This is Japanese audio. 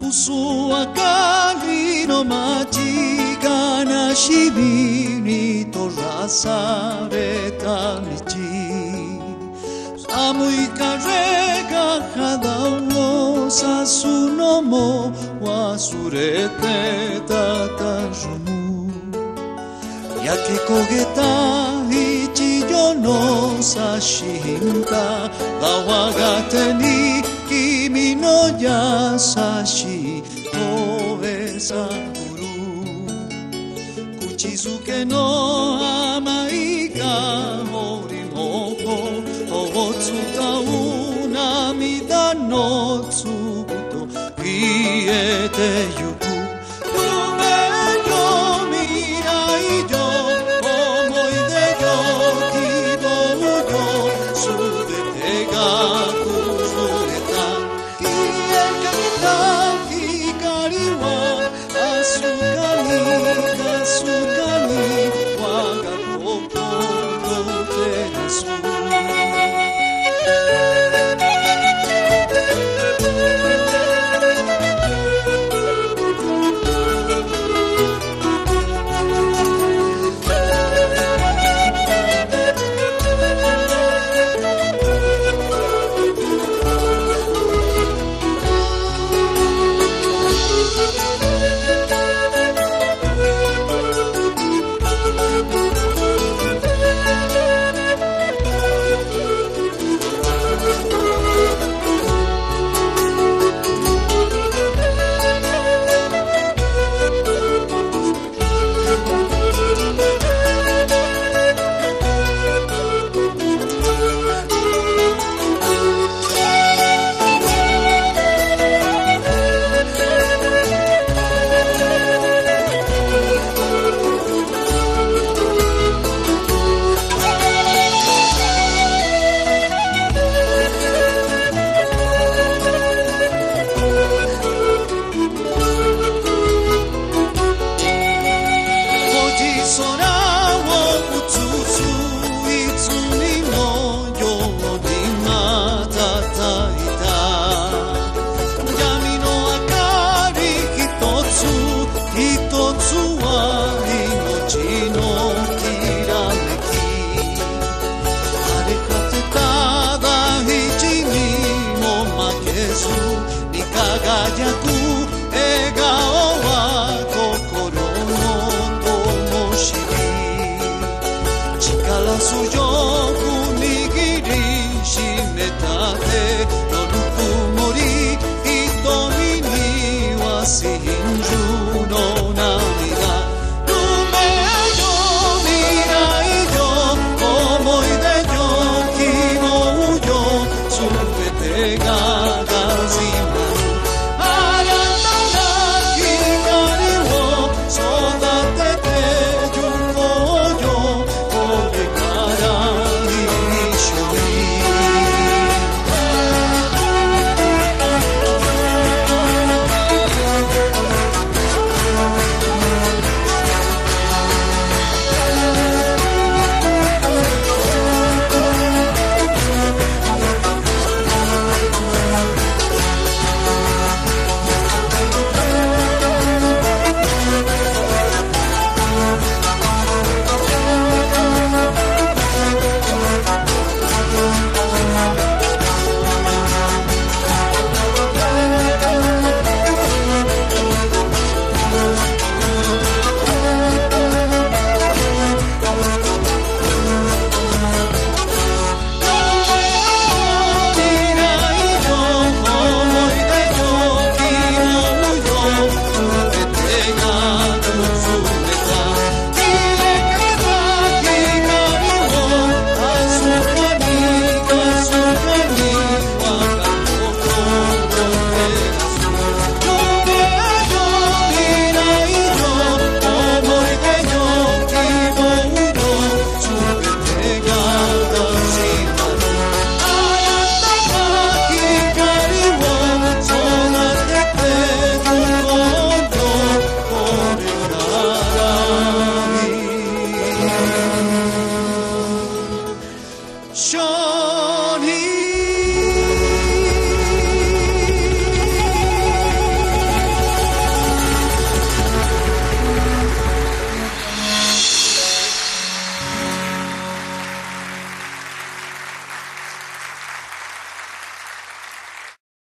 嘘明かりの街、悲しみに照らされた道、寒い風が肌を刺すのも忘れてたたずむ、焼け焦げた一両の写真が我が手に君の優しい声探る、口づけの甘い香りもを伝う涙の粒と消えてゆく、夢よ未来よ思い出よ希望よすべてが崩れた、消えかけた光はかすかにかすかに我が心を照らす、輝く